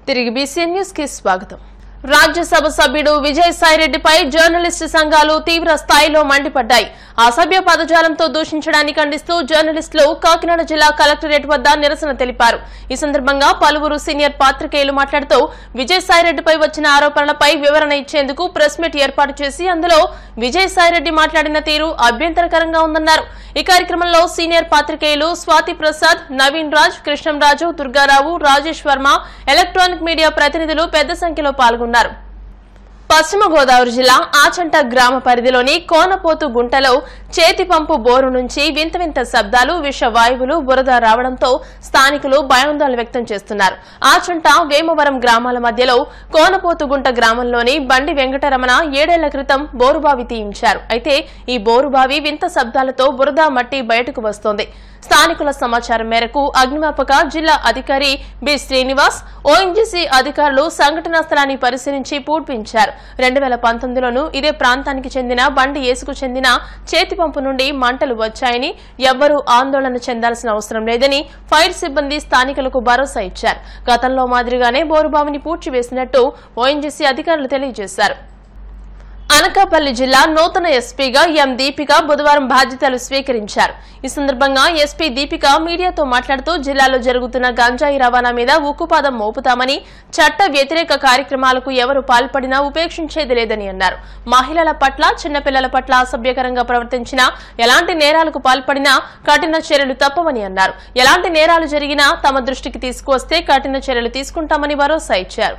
తిరిగి BCN news కి స్వాగతం. రాజ్యసభ సభ్యుడు విజయసాయిరెడ్డిపై జర్నలిస్టు సంఘాలు తీవ్ర స్థాయిలో మండిపడ్డాయి. అసభ్య పదజాలంతో దూషించడాన్ని ఖండిస్తూ జర్నలిస్టులు కాకినాడ జిల్లా కలెక్టరేట్ వద్ద నిరసన తెలిపారు. ఈ సందర్భంగా పలువురు సీనియర్ పాత్రికేయులు మాట్లాడుతూ విజయసాయిరెడ్డిపై వచ్చిన ఆరోపణలపై వివరణ ఇచ్చేందుకు ప్రెస్ మీట్ ఏర్పాటు చేసి అందులో విజయసాయిరెడ్డి మాట్లాడిన తీరు అభ్యంతరకరంగా ఉందన్నారు. ఈ కార్యక్రమంలో సీనియర్ పాత్రికేయులు స్వాతి ప్రసాద్, నవీన్ రాజ్, కృష్ణంరాజు, దుర్గారావు, రాజేష్ వర్మ, ఎలక్ట్రానిక్ మీడియా ప్రతినిధులు పెద్ద సంఖ్యలో పాల్గొన్నారు. పశ్చిమ గోదావరి జిల్లా ఆచంట గ్రామ పరిధిలోని కోనపోతు గుంటలో చేతి పంపు బోరు నుంచి వింత వింత శబ్దాలు, విషవాయువులు, బురద రావడంతో స్థానికులు భయాందోళన వ్యక్తం చేస్తున్నారు. ఆచంట, వేమవరం గ్రామాల మధ్యలో కోనపోతు గుంట గ్రామంలోని బండి వెంకటరమణ 7 ఏళ్ల క్రితం బోరుబావి తీయించారు. అయితే ఈ బోరుబావి వింత శబ్దాలతో బురద, మట్టి బయటకు వస్తోంది. స్థానికుల సమాచారం మేరకు అగ్నిమాపక జిల్లా అధికారి బి శ్రీనివాస్, ఓఎన్జీసీ అధికారులు సంఘటనా స్థలాన్ని పరిశీలించి పూడ్పించారు. 2019లోనూ ఇదే ప్రాంతానికి చెందిన బండి యేసుకు చెందిన చేతి పంపు నుండి మంటలు వచ్చాయని, ఎవ్వరూ ఆందోళన చెందాల్సిన అవసరం లేదని ఫైర్ సిబ్బంది స్థానికులకు భరోసా ఇచ్చారు. గతంలో మాదిరిగానే బోరుబావిని పూడ్చివేసినట్టు ఓఎన్జీసీ అధికారులు తెలియజేశారు. అనకాపల్లి జిల్లా నూతన ఎస్పీగా ఎం దీపిక బుధవారం బాధ్యతలు స్వీకరించారు. ఈ సందర్భంగా ఎస్పీ దీపిక మీడియాతో మాట్లాడుతూ జిల్లాలో జరుగుతున్న గంజాయి రవాణా మీద ఉక్కుపాదం మోపుతామని, చట్ట వ్యతిరేక కార్యక్రమాలకు ఎవరు పాల్పడినా ఉపేక్షించేది లేదని అన్నారు. మహిళల పట్ల, చిన్నపిల్లల పట్ల అసభ్యకరంగా ప్రవర్తించినా, ఎలాంటి నేరాలకు పాల్పడినా కఠిన చర్యలు తప్పవని అన్నారు. ఎలాంటి నేరాలు జరిగినా తమ దృష్టికి తీసుకువస్తే కఠిన చర్యలు తీసుకుంటామని భరోసా ఇచ్చారు.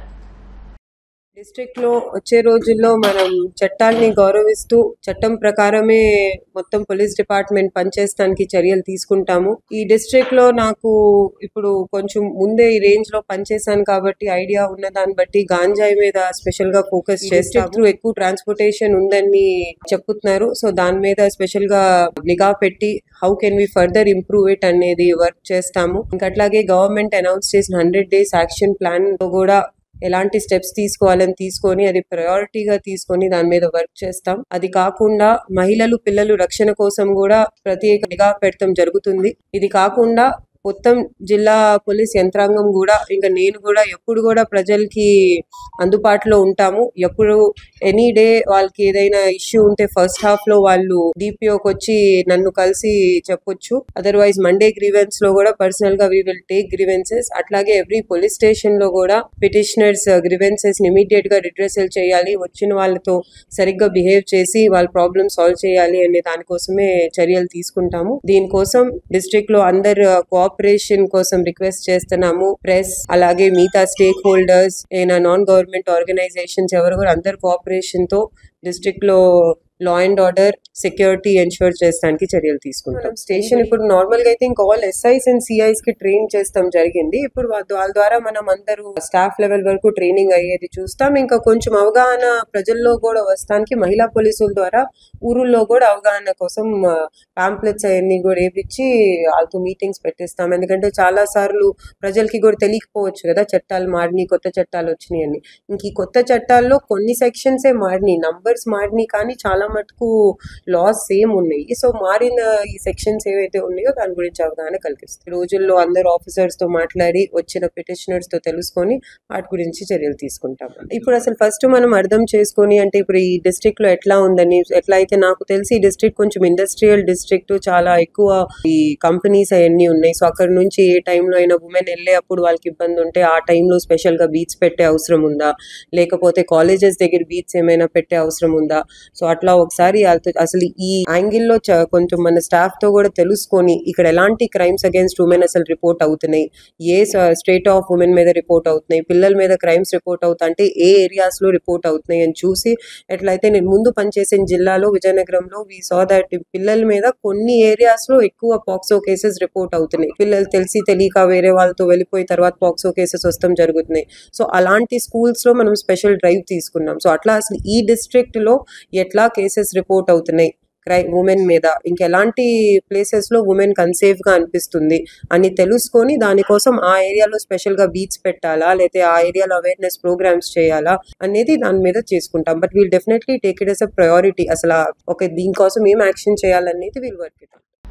డిస్ట్రిక్ట్ లో వచ్చే రోజుల్లో మనం చట్టాలని గౌరవిస్తూ చట్టం ప్రకారమే మొత్తం పోలీస్ డిపార్ట్మెంట్ పనిచేయడానికి చర్యలు తీసుకుంటాము. ఈ డిస్ట్రిక్ట్ లో నాకు ఇప్పుడు కొంచెం ముందే ఈ రేంజ్ లో పనిచేశాను కాబట్టి ఐడియా ఉన్న దాన్ని బట్టి గాంజాయి మీద స్పెషల్ గా ఫోకస్ చేస్తాము. ఎక్కువ ట్రాన్స్పోర్టేషన్ ఉందని చెప్తున్నారు. సో దాని మీద స్పెషల్ గా నిఘా పెట్టి how can we further improve it అనేది వర్క్ చేస్తాము. ఇంకా అట్లాగే గవర్నమెంట్ అనౌన్స్ చేసిన 100 days యాక్షన్ ప్లాన్ లో కూడా ఎలాంటి స్టెప్స్ తీసుకోవాలని తీసుకొని అది ప్రయారిటీగా తీసుకొని దాని మీద వర్క్ చేస్తాం. అది కాకుండా మహిళలు, పిల్లలు రక్షణ కోసం కూడా ప్రత్యేక నిఘా పెడతాం జరుగుతుంది. ఇది కాకుండా మొత్తం జిల్లా పోలీస్ యంత్రాంగం కూడా, ఇంకా నేను కూడా ఎప్పుడు కూడా ప్రజలకి అందుబాటులో ఉంటాము. ఎప్పుడు ఎనీ డే వాళ్ళకి ఏదైనా ఇష్యూ ఉంటే ఫస్ట్ హాఫ్ లో వాళ్ళు డిపిఓకి వచ్చి నన్ను కలిసి చెప్పొచ్చు. అదర్వైజ్ మండే గ్రీవెన్స్ లో కూడా పర్సనల్ గా వీ విల్ టేక్ గ్రీవెన్సెస్. అట్లాగే ఎవ్రీ పోలీస్ స్టేషన్ లో కూడా పిటిషనర్స్ గ్రీవెన్సెస్ ఇమీడియట్ గా రిడ్రెసల్ చేయాలి, వచ్చిన వాళ్ళతో సరిగ్గా బిహేవ్ చేసి వాళ్ళ ప్రాబ్లమ్ సాల్వ్ చేయాలి అనే దానికోసమే చర్యలు తీసుకుంటాము. దీనికోసం డిస్ట్రిక్ట్ లో అందరు కోఆపరేషన్ కోసం రిక్వెస్ట్ చేస్తున్నాము. ప్రెస్ అలాగే మిగతా stake holders, non government organisations ఎవరు కూడా అందరు కోఆపరేషన్ తో డిస్ట్రిక్ట్ లో law and order, security ensure చేయడానికి చర్యలు తీసుకుంటాం. స్టేషన్ ఇప్పుడు నార్మల్ గా అయితే ఇంకా ఆల్ ఎస్ఐస్ అండ్ సిఐస్ కి ట్రైన్ చేస్తాం జరిగింది. ఇప్పుడు వాళ్ళ ద్వారా మనం అందరూ స్టాఫ్ లెవెల్ వరకు ట్రైనింగ్ అయ్యేది చూస్తాం. ఇంకా కొంచెం అవగాహన ప్రజల్లో కూడా వస్తానికి మహిళా పోలీసుల ద్వారా ఊరుల్లో కూడా అవగాహన కోసం పాంప్లెట్స్ అవన్నీ కూడా వేపించి వాళ్ళతో మీటింగ్స్ పెట్టిస్తాం. ఎందుకంటే చాలా సార్లు ప్రజలకి కూడా తెలియకపోవచ్చు కదా, చట్టాలు మారినాయి, కొత్త చట్టాలు వచ్చినాయి అని. ఇంక ఈ కొత్త చట్టాల్లో కొన్ని సెక్షన్సే మారినాయి, నంబర్స్ మారినాయి, కానీ చాలా మటుకు లాస్ సేమ్ ఉన్నాయి. సో మారిన ఈ సెక్షన్స్ ఏవైతే ఉన్నాయో దాని గురించి అవగాహన కల్పిస్తాయి. రోజుల్లో అందరు ఆఫీసర్స్ తో మాట్లాడి వచ్చిన పిటిషనర్స్ తో తెలుసుకొని వాటి గురించి చర్యలు తీసుకుంటాం. ఇప్పుడు అసలు ఫస్ట్ మనం అర్థం చేసుకొని, అంటే ఇప్పుడు ఈ డిస్ట్రిక్ట్ లో ఎట్లా ఉందని, ఎట్లా అయితే నాకు తెలిసి ఈ డిస్ట్రిక్ట్ కొంచెం ఇండస్ట్రియల్ డిస్ట్రిక్ట్, చాలా ఎక్కువ ఈ కంపెనీస్ అవన్నీ ఉన్నాయి. సో అక్కడ నుంచి ఏ టైంలో అయినా ఉమెన్ వెళ్ళే అప్పుడు వాళ్ళకి ఇబ్బంది ఉంటే ఆ టైంలో స్పెషల్ గా బీచ్ పెట్టే అవసరం ఉందా, లేకపోతే కాలేజెస్ దగ్గర బీచ్ ఏమైనా పెట్టే అవసరం ఉందా. సో అట్లా ఒకసారి అసలు ఈ యాంగిల్ లో కొంచెం మన స్టాఫ్ తో కూడా తెలుసుకొని ఇక్కడ ఎలాంటి క్రైమ్స్ అగేన్స్ట్ ఉమెన్ అసలు రిపోర్ట్ అవుతున్నాయి, ఏ స్టేట్ ఆఫ్ ఉమెన్ మీద రిపోర్ట్ అవుతున్నాయి, పిల్లల మీద క్రైమ్స్ రిపోర్ట్ అవుతా అంటే ఏ ఏరియాస్ లో రిపోర్ట్ అవుతున్నాయి అని చూసి, ఎట్లయితే నేను ముందు పనిచేసిన జిల్లాలో విజయనగరంలో వి సా దట్ పిల్లల మీద కొన్ని ఏరియాస్ లో ఎక్కువ పాక్సో కేసెస్ రిపోర్ట్ అవుతున్నాయి. పిల్లలు తెలిసి తెలియక వేరే వాళ్ళతో వెళ్ళిపోయి తర్వాత పాక్సో కేసెస్ వస్తాం జరుగుతున్నాయి. సో అలాంటి స్కూల్స్ లో మనం స్పెషల్ డ్రైవ్ తీసుకున్నాం. సో అట్లా అసలు ఈ డిస్ట్రిక్ట్ లో ఎట్లా కేసెస్ రిపోర్ట్ అవుతున్నాయి ఉమెన్ మీద, ఇంకెలాంటి ప్లేసెస్ లో ఉమెన్ అన్సేఫ్ గా అనిపిస్తుంది అని తెలుసుకొని దానికోసం ఆ ఏరియాలో స్పెషల్ గా బీచ్ పెట్టాలా, లేకపోతే ఆ ఏరియాలో అవేర్నెస్ ప్రోగ్రామ్స్ చేయాలా అనేది దాని మీద చేసుకుంటాం. But we'll definitely take it as a priority. అసలు దీనికోసం ఏం యాక్షన్ చేయాలనేది we'll work it.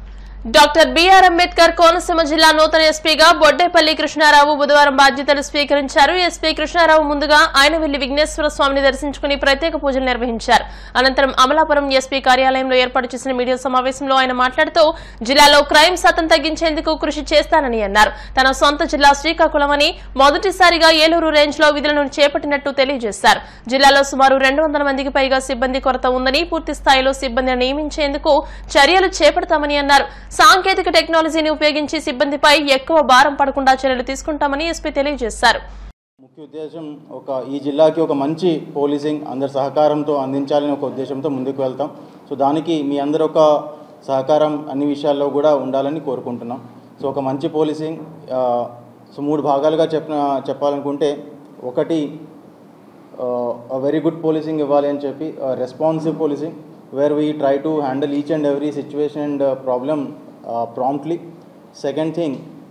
Doctor B R Ambedkar Konaseema జిల్లా నూతన ఎస్పీగా బొడ్డేపల్లి కృష్ణారావు బుధవారం బాధ్యతలు స్వీకరించారు. ఎస్పీ కృష్ణారావు ముందుగా ఆయన వెళ్లి విఘ్నేశ్వర స్వామిని దర్శించుకుని ప్రత్యేక పూజలు నిర్వహించారు. అనంతరం అమలాపురం ఎస్పీ కార్యాలయంలో ఏర్పాటు చేసిన మీడియా సమావేశంలో ఆయన మాట్లాడుతూ జిల్లాలో క్రైమ్ శాతం తగ్గించేందుకు కృషి చేస్తానని అన్నారు. తన సొంత జిల్లా శ్రీకాకుళమని మొదటిసారిగా ఏలూరు రేంజ్ లో విధులను చేపట్టినట్టు తెలియజేశారు. జిల్లాలో సుమారు 200 మందికి పైగా సిబ్బంది కొరత ఉందని, పూర్తి స్థాయిలో సిబ్బందిని నియమించేందుకు చర్యలు చేపడతామని అన్నారు. సాంకేతిక టెక్నాలజీని ఉపయోగించి సిబ్బందిపై ఎక్కువ భారం పడకుండా చర్యలు తీసుకుంటామని ఎస్పీ తెలియజేశారు. ముఖ్య ఉద్దేశం ఈ జిల్లాకి ఒక మంచి పోలీసింగ్ అందరి సహకారంతో అందించాలని ఒక ఉద్దేశంతో ముందుకు వెళ్తాం. సో దానికి మీ అందరూ ఒక సహకారం అన్ని విషయాల్లో కూడా ఉండాలని కోరుకుంటున్నాం. సో ఒక మంచి పోలీసింగ్ సో 3 భాగాలుగా చెప్పాలనుకుంటే, ఒకటి వెరీ గుడ్ పోలీసింగ్ ఇవ్వాలి అని చెప్పి responsive policing where we try to handle each and every situation and problem promptly. Second thing,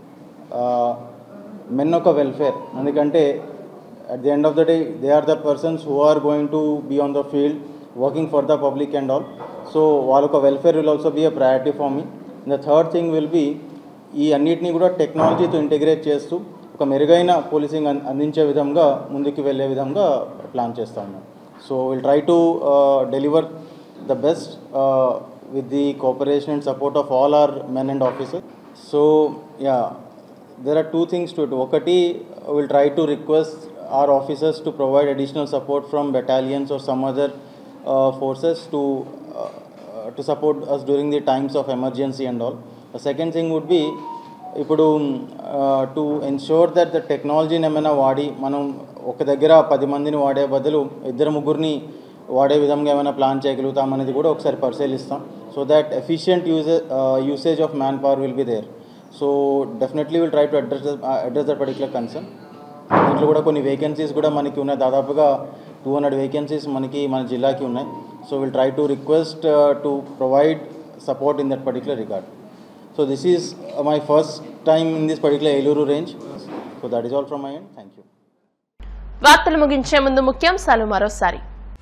men of welfare, ఎందుకంటే at the end of the day they are the persons who are going to be on the field working for the public and all. So వాళ్ళొక welfare will also be a priority for me. And the third thing will be ఈ అన్నిటినీ కూడా టెక్నాలజీతో integrate చేస్తూ ఒక మెరుగైన policing అందించే విధంగా ముందుకు వెళ్ళే విధంగా ప్లాన్ చేస్తాము. So will try to deliver the best with the cooperation and support of all our men and officers. So yeah, there are 2 things to it. Okati, we'll try to request our officers to provide additional support from battalions or some other forces to support us during the times of emergency and all. The second thing would be ఇప్పుడు to ensure that the technology ఏమైనా వాడి మనం ఒక దగ్గర 10 మందిని వాడే బదులు 2-3 వాడే విధంగా ఏమైనా ప్లాన్ చేయగలుగుతాం అనేది కూడా ఒకసారి పరిశీలిస్తాం. So that efficient usage of man power will be there. So definitely will try to address that particular concern. దీంట్లో కూడా కొన్ని వేకెన్సీస్ కూడా మనకి ఉన్నాయి. దాదాపుగా 200 వేకెన్సీస్ మన జిల్లాకి ఉన్నాయి. So will try to request to provide support in that particular regard. So this is my first time in this particular Eluru range. So that is all from my end. Thank you. వార్తలు ముగించే ముందు ముఖ్యాంశాలు మరోసారి.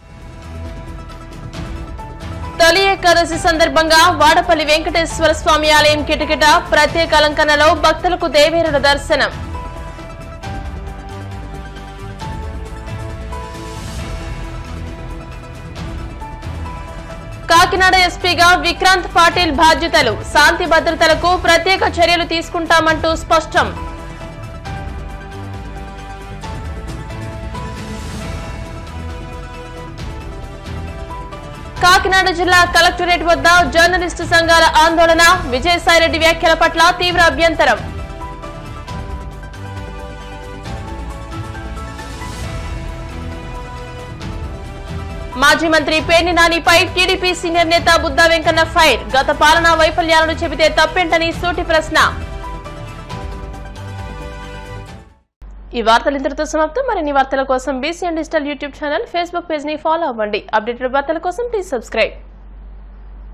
తొలి ఏకాదశి సందర్భంగా వాడపల్లి వెంకటేశ్వర స్వామి ఆలయం కిటకిట ప్రత్యేక అలంకరణలో భక్తులకు దేవేరుల దర్శనం. కాకినాడ ఎస్పీగా విక్రాంత్ పాటిల్ బాధ్యతలు, శాంతి భద్రతలకు ప్రత్యేక చర్యలు తీసుకుంటామంటూ స్పష్టం. కాకినాడ జిల్లా కలెక్టరేట్ వద్ద జర్నలిస్టు సంఘాల ఆందోళన, విజయసాయిరెడ్డి వ్యాఖ్యల పట్ల తీవ్ర అభ్యంతరం. మాజీ మంత్రి పేర్ని నానిపై టీడీపీ సీనియర్ నేత బుద్దా వెంకన్న ఫైర్, గత పాలనా వైఫల్యాలను చెబితే తప్పేంటని సూటి ప్రశ్న. ఈ వార్తలు ఇంతటితో సమాప్తం. మరిన్ని వార్తల కోసం BCN digital YouTube channel, Facebook page ని ఫాలో అవ్వండి. అప్డేటెడ్ వార్తల కోసం ప్లీజ్ సబ్స్క్రైబ్.